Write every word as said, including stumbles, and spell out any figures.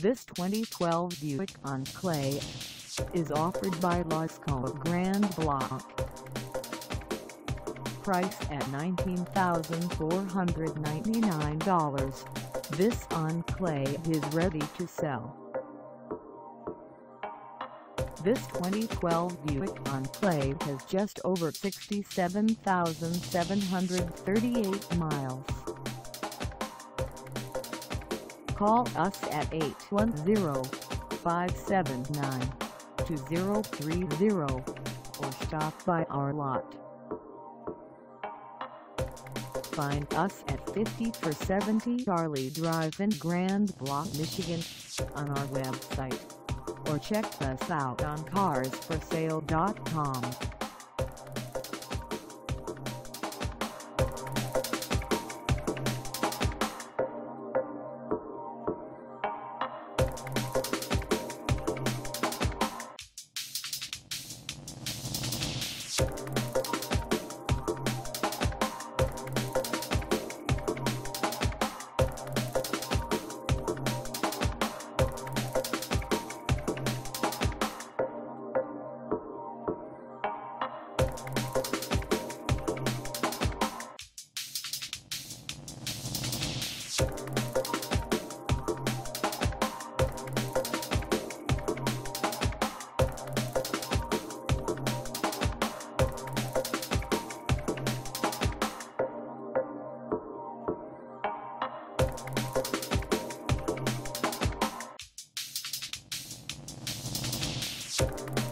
This twenty twelve Buick Enclave is offered by Lasco of Grand Blanc. Price at nineteen thousand four hundred ninety-nine dollars, this Enclave is ready to sell. This twenty twelve Buick Enclave has just over sixty-seven thousand seven hundred thirty-eight miles. Call us at eight one zero, five seven nine, two zero three zero or stop by our lot. Find us at fifty-four seventy Ali Drive in Grand Blanc, Michigan on our website, or check us out on cars for sale dot com. You